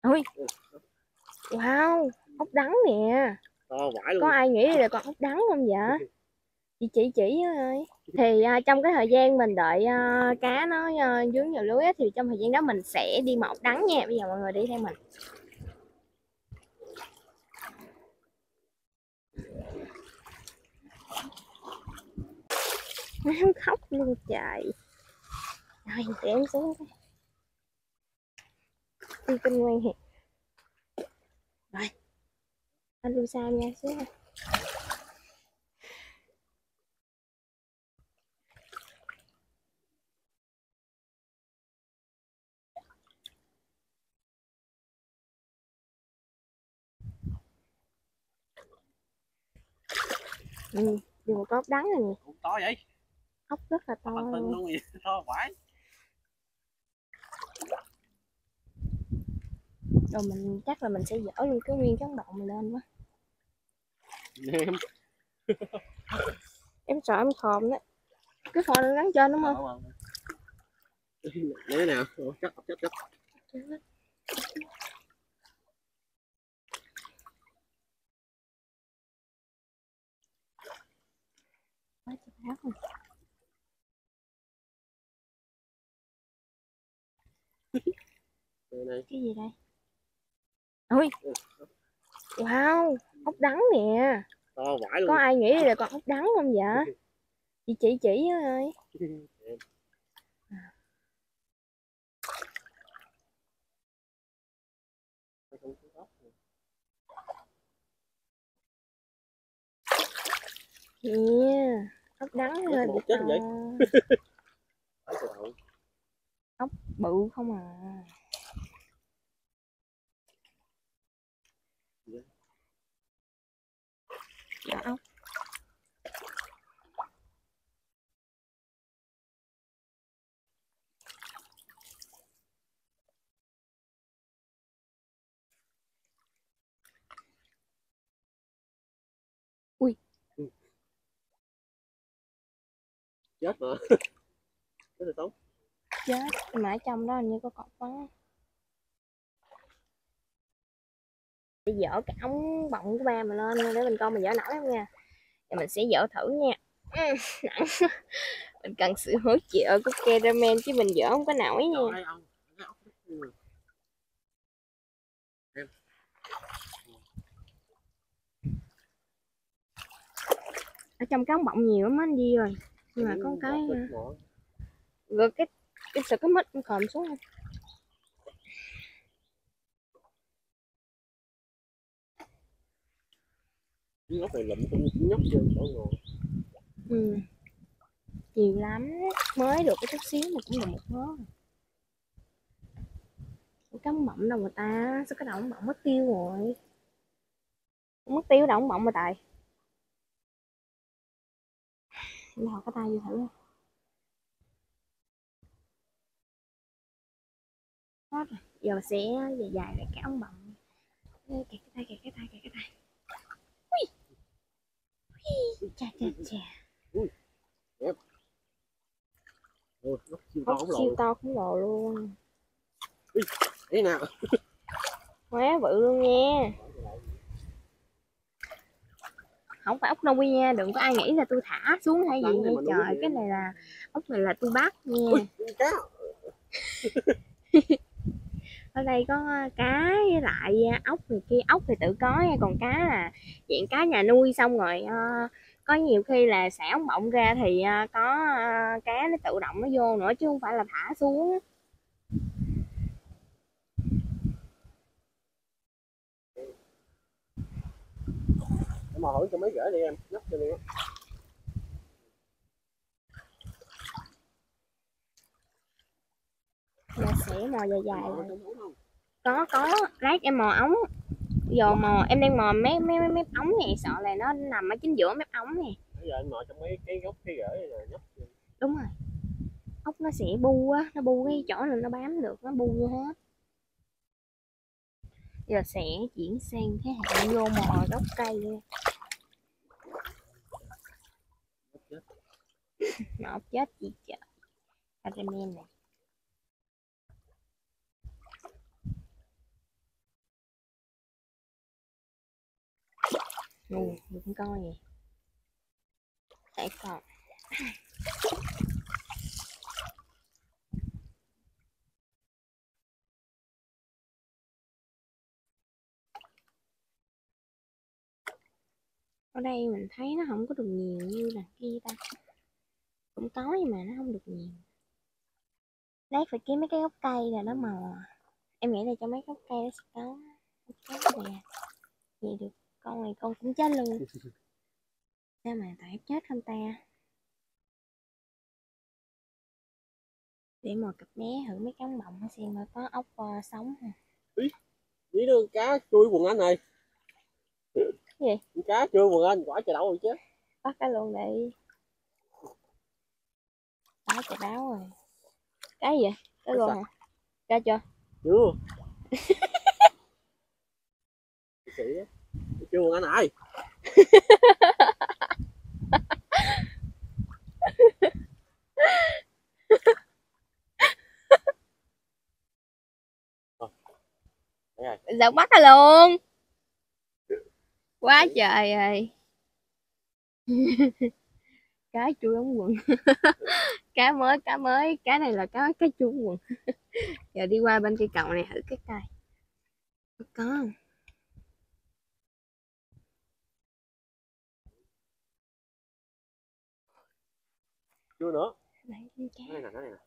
Ôi, wow, ốc đắng nè. To vãi luôn. Có ai nghĩ đây là con ốc đắng không vậy? Chị chỉ ơi. Thì trong cái thời gian mình đợi cá nó dướng vào lưới á, thì trong thời gian đó mình sẽ đi mò ốc đắng nha. Bây giờ mọi người đi theo mình. Nó khóc luôn trời. Rồi để em xuống. Đi kinh ngoan hẹp. Rồi. Anh lưu xa nha xuống. Ừ, dùng một ốc đắng này nè. Cũng to vậy. Ốc rất là to luôn. Luôn vậy. To vãi. Rồi mình chắc là mình sẽ dỡ luôn cái nguyên cái động này lên quá. Em. Em sợ em khòm đấy. Cái phò nó gắn trên đúng không? Lấy thế nào? Chắc. Quá trời áo rồi. Đây này. Cái gì đây? Ôi, wow, ốc đắng nè. To vãi luôn. Có ai nghĩ đây là con ốc đắng không vậy? Chị chỉ ơi. Nè, ốc đắng hơi bị to. Ốc bự không à. Dạ ốc. Ui. Chết mà. Chết rồi Tống. Chết, mà ở trong đó hình như có cọp quá. Để dỡ cái ống bọng của ba mình lên để mình coi mình dỡ nổi không nha. Thì mình sẽ dỡ thử nha. Nặng. Mình cần sự hỗ trợ của cameraman chứ mình dỡ không có nổi nha. Ở trong cái ống bọng nhiều lắm anh Di rồi. Nhưng mà có cái rồi cái sợ cái mít khòm xuống không? Nhóc này lụm cũng nhóc trên chỗ ngồi. Ừ. Nhiều lắm. Mới được cái chút xíu mà cũng được một mớ. Cái ống bọng đâu người ta. Sao cái đầu ống bọng mất tiêu rồi. Mất tiêu đầu ống bọng mà tài. Đào cái tay vô thử. Hết rồi. Giờ sẽ dài dài lại cái ống bọng. Kẹt cái tay. Ui. Ui. Chà. Ui. Đẹp. Ôi, Siêu to khổng lồ luôn. Ui, thế nào? Quá bự luôn nha. Không phải ốc Novi nha, đừng có ai nghĩ là tôi thả xuống hay gì nha trời, cái này là ốc này là tôi bắt nha. Ở đây có cá với lại ốc này kia, ốc thì tự có nha, còn cá là dạng cá nhà nuôi xong rồi có nhiều khi là xả ống bọng ra thì có cá nó tự động nó vô nữa chứ không phải là thả xuống. Em mò thử cho mấy rễ đi em, nhấp cho đi. Là sẽ mò dài có lát em mò ống. Giờ mò em đang mò mép ống này, sợ là nó nằm ở chính giữa mép ống nè. Bây giờ anh mò trong mấy cái gốc cái rễ này nhấp. Đúng rồi, ốc nó sẽ bu á, nó bu cái chỗ này nó bám được, nó bu vô hết. Giờ sẽ chuyển sang thế hệ vô mò gốc cây. Mà ốc chết gì trời. Caramel này đừng coi vậy. Để còn. Ở đây mình thấy nó không có được nhiều như là kia ta. Cũng có nhưng mà nó không được nhiều. Lát phải kiếm mấy cái gốc cây là nó màu. Em nghĩ là trong mấy gốc cây nó sẽ có cái nè. Vậy được. Con này con cũng chết luôn. Sao mà tại chết không ta? Để mồi cặp bé thử mấy cái ống bọng xem mà có ốc sống hả? Ý đưa cá chui quần anh này. Cái gì? Cá chui quần anh, quả trời đậu rồi chứ. Bắt cái luôn đi. Cá trời báo rồi. Cái gì vậy? Cái luôn hả? Ra chưa? Chưa. Chưa quần anh ai? Giờ bắt cái luôn. Quá trời ơi. Cá chui ống quần. Cá mới, cá này là cá chui ống quần. Giờ đi qua bên cây cầu này thử cái cây. Có không? Chưa nữa. Đấy, cá. Cái này nè.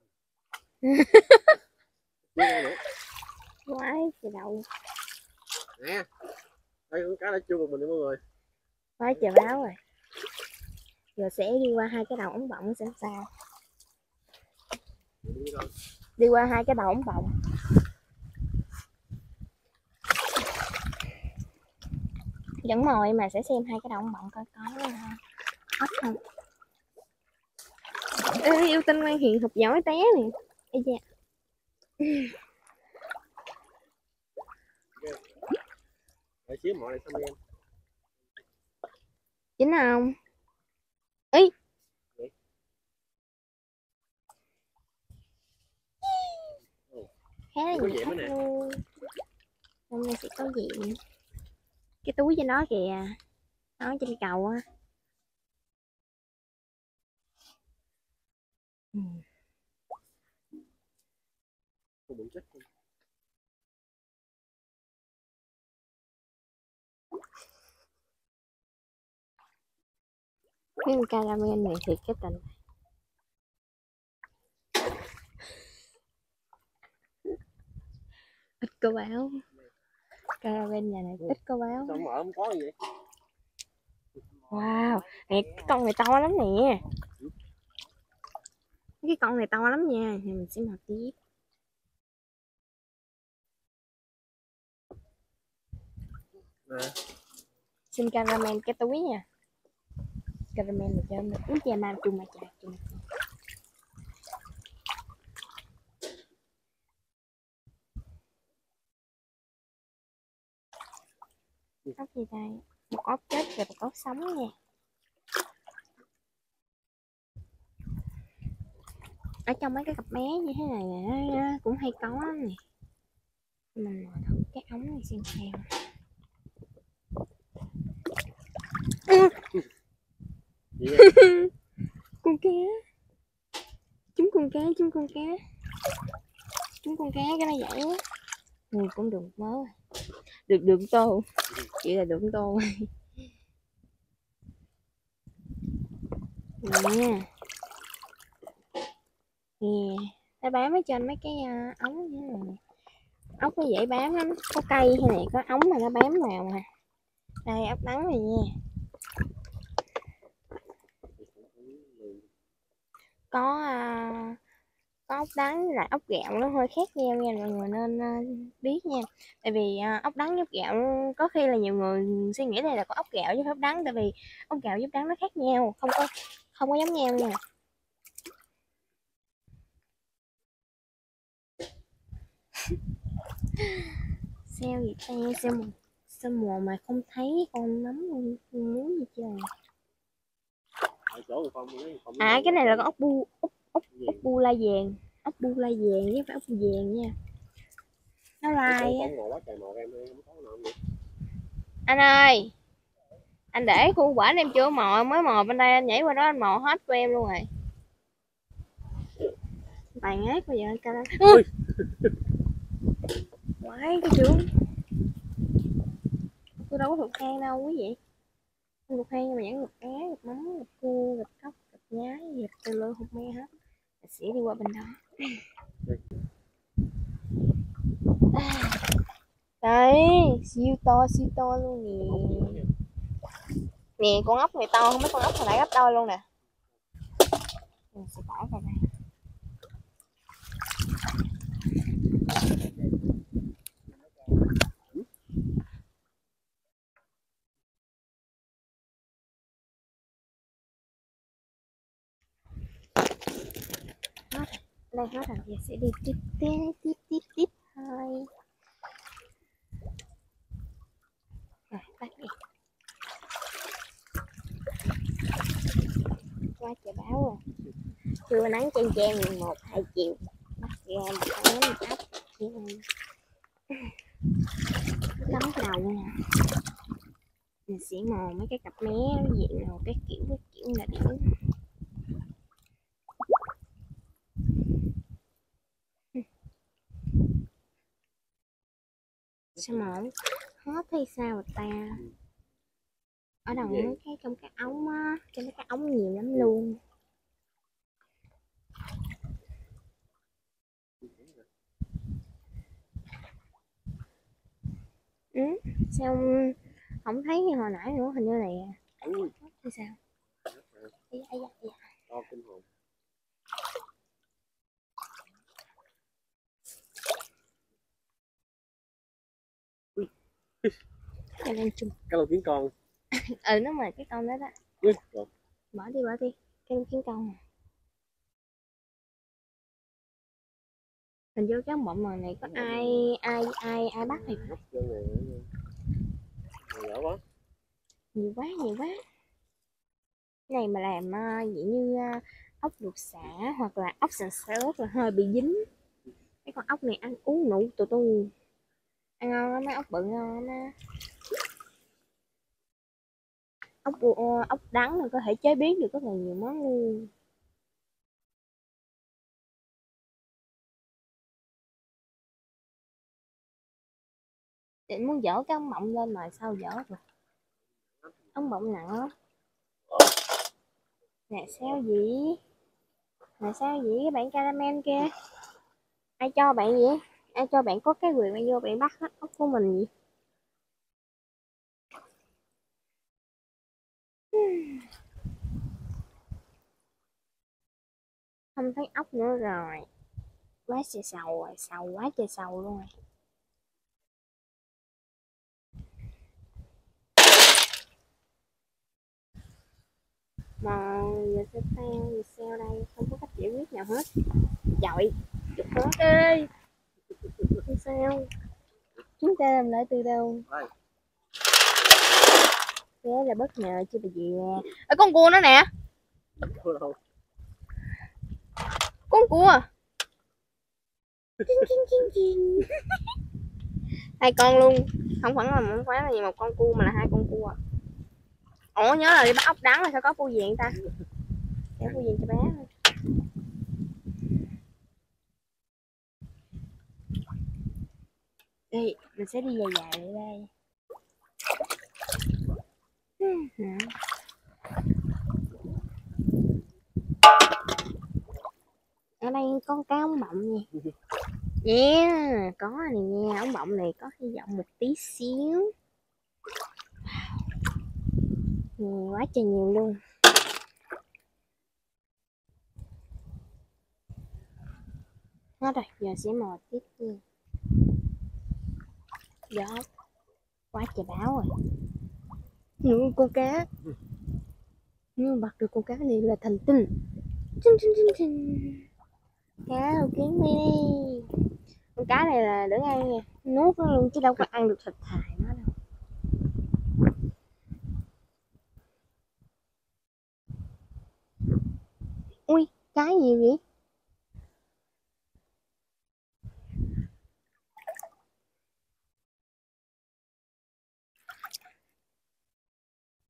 Chưa nữa. Quái trời đậu. Nè. Đây con cá đã chưa của mình đi mọi người. Quái trời báo rồi. Giờ sẽ đi qua hai cái đầu ống bọng xem sao. Đi qua hai cái đầu ống bọng. Vẫn mồi mà sẽ xem hai cái đầu ống bọng coi có ốc không. Ê, yêu tinh Quan Hiền Thục giỏi té nè. Ê da. Để xíu mọi này xong em. Chính không? Ý. Khá là nhiều khách luôn. Hôm nay sẽ có diện. Cái túi trên đó kìa. Đó trên cầu á. Cái caramel này thiệt cái tình. Ít có báo. Caramel nhà này ít có báo. Sao mở không có gì vậy? Wow, nè cái con này to lắm nè. Cái con này to lắm nha, thì mình sẽ mọc tiếp. Nè. Xin caramel cái túi nha. Caramel này cho mình uống trà nam chung mà trà chung. Ốc gì đây? Một ốc chết và một ốc sống nha. Ở trong mấy cái cặp bé như thế này nè, cũng hay có nè. Mình ngồi thử cái ống này xem sao. Con cá. Chúng con cá. Chúng con cá cái nó vậy á. Cũng được mớ. Được tô. Chỉ là được tô. Nè. Nè. Nó bám ở trên mấy cái ống như thế này. Ốc nó dễ bám lắm. Có cây hay này có ống mà nó bám vào mà. Đây ốc đắng này nha. Có ốc đắng là ốc gạo nó hơi khác nhau nha, mọi người nên biết nha. Tại vì ốc đắng với ốc gạo có khi là nhiều người suy nghĩ đây là có ốc gạo với ốc đắng, tại vì ốc gạo với ốc đắng nó khác nhau, không có giống nhau nha. Sao vậy ta? Sao mùa mà không thấy con nấm muốn gì trời. Cái này là con ốc bu la vàng. Ốc bu la vàng chứ phải ốc vàng nha. Nó lai á. Anh ơi, Anh để khu bển em chưa mò, mới mò bên đây anh nhảy qua đó anh mò hết của em luôn rồi. Bài ngát bây giờ anh ca lên. Quái cái chú. Tôi đâu có thuộc hang đâu quý vị. Không thuộc hang nhưng mà vẫn gặp cá, gặp mắm, gặp cua, gặp cóc, gặp nhái, gặp từ lơ hụt me hết. Mình sẽ đi qua bên đó. Đây, siêu to luôn nè. Nè, con ốc này to, không mấy con ốc hồi nãy gấp đôi luôn nè. Mình sẽ bỏ vào đây. Đây hết rồi, giờ sẽ đi tiếp thôi. Rồi, bắt đi. Quá trời báo rồi. Trưa nắng chang chang 1-2 chiều. Bắt ra một cái một ốc. Đóng cái đầu nè. Mình sẽ mò mấy cái cặp mé diện nào cái kiểu là điểm. Sao mà hết hay sao rồi ta? Ở đầu mấy cái trong cái ống á, trong mấy cái ống nhiều lắm luôn. Ừ, sao không thấy như hồi nãy nữa, hình như này hay sao? To kinh hồn. Cho nên chung. Cái lồng kiến con. Ừ, nó mà cái con đó đó. Bỏ đi cái kiến con này. Mình vô cái bọng mồi này có ai bắt thì nhiều quá. Cái này mà làm vậy như ốc luộc sả hoặc là ốc sườn xốp là hơi bị dính. Cái con ốc này ăn uống nụ tù tu. Ăn ngon lắm, mấy ốc bự ngon lắm. Ốc đắng là có thể chế biến được rất là nhiều món luôn. Định muốn dỡ cái ống bọng lên mà sao dỡ được. Ống bọng nặng lắm. Nè sao vậy? Cái bạn caramel kia? Ai cho bạn vậy? Ai cho bạn có cái quyền bạn vô bạn bắt hết ốc của mình vậy? Không thấy ốc nữa rồi. Quá trời sầu rồi, sầu quá trời sầu luôn rồi. Mà giờ sao đây, không có cách giải quyết nào hết. Trời, chụp hết ơi. Sao? Chúng ta làm lại từ đầu. Thế là bất ngờ chứ bà gì nè. Ê, con cua nó nè. Con cua. Hai con luôn. Không phải là một con cua mà là hai con cua. Ủa nhớ là đi bắt ốc đắng là sao có cua vàng ta? Để cua vàng cho bé thôi. Đi, mình sẽ đi dài dài lại đây. Ở đây có cái ống bọng nha. Yeah, có này nha, ống bọng này có hy vọng một tí xíu. Quá trời nhiều luôn. Hết rồi, giờ sẽ mò tiếp nha. Gió quá trời báo rồi. Những con cá. Nhưng bắt được con cá này là thành tinh. Cá đầu kiến đi. Con cá này là để ăn nha, nuốt nó luôn chứ đâu có ăn được thịt thải nó đâu. Ui, cá nhiều vậy?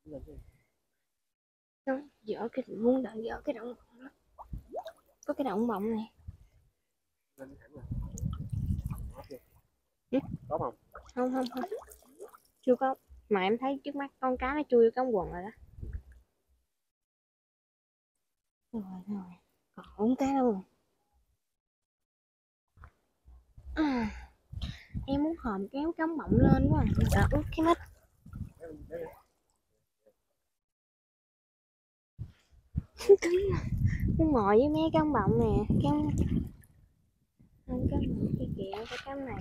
Dỡ cái muốn đợi dỡ cái động bọng đó. Có cái động bọng này. Có không? Không không không. Chưa có. Mà em thấy trước mắt con cá nó chui vô cái ống quần rồi đó. Rồi rồi. Còn không cá đâu. À, em muốn hòm kéo cái ống bọng lên quá. Mà sợ ướt cái nít. Cứng mà. Muốn ngồi với mấy cái ống bọng nè. Cái ống... Không cái này, cái kìa, cái này.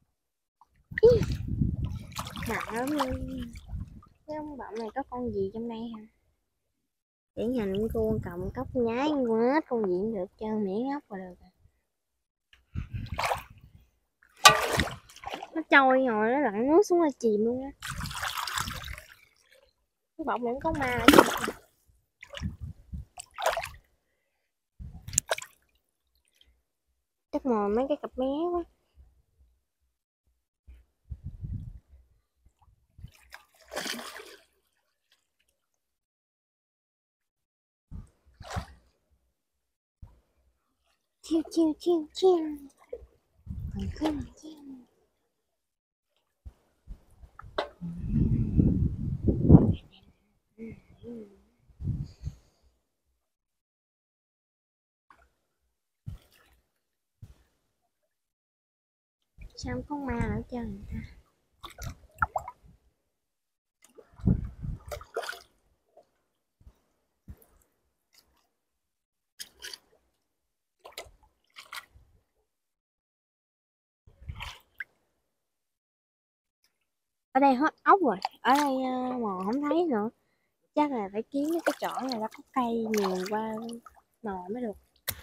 Nặng lắm luôn. Cái ống bọng này có con gì trong đây hả? Điển hình con còng cốc nhái quá, con gì cũng được trơn, miễn ốc là được rồi. Nó trôi rồi, nó lặn nước xuống là chìm luôn á. Cái bọng vẫn có ma chứ. Chắc mồi mấy cái cặp bé quá. Chiêu chiêu chiêu chiêu. Sao không có ma ở chân người ta? Ở đây hết ốc rồi, ở đây mò không thấy nữa. Chắc là phải kiếm cái chỗ này nó có cây nhiều qua mò mới được.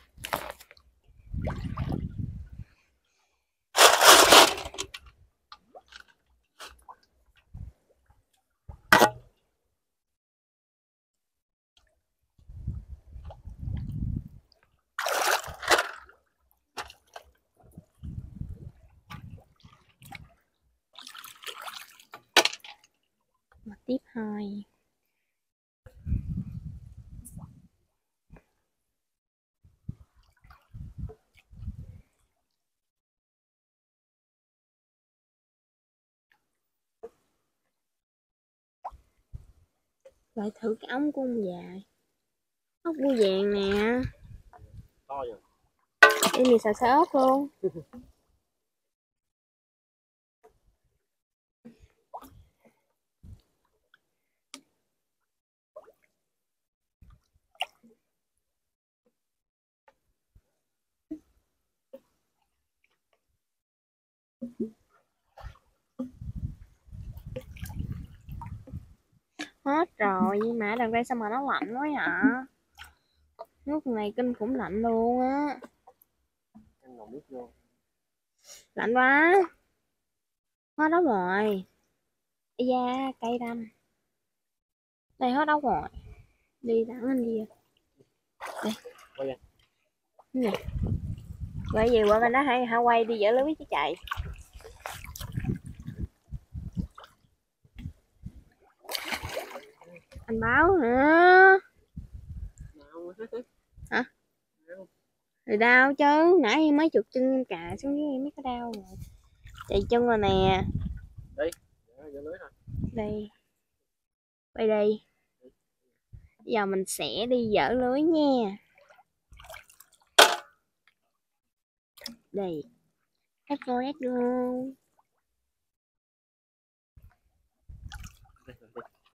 Mà tiếp thôi. Lại thử cái ống của ông già. Ốc bươu vàng nè. To rồi. Em thì xào xá ớt luôn. Hết rồi, nhưng mà đằng đây sao mà nó lạnh quá hả? Nước này kinh khủng lạnh luôn á. Lạnh quá. Hết đâu rồi. Ây da, cây đâm. Đây hết đâu rồi. Đi thẳng lên đi. Đây. Nè. Vậy gì qua bên đó hay hả quay đi dỡ lưới chứ chạy. Anh báo hả? Hả? Thì đau chứ, nãy em mới chụp chân cà xuống dưới em mới có đau rồi. Chạy chân rồi nè. Đi, dỡ lưới thôi. Đây. Quay đi. Bây giờ mình sẽ đi dỡ lưới nha. Đây. Let's go, let's go.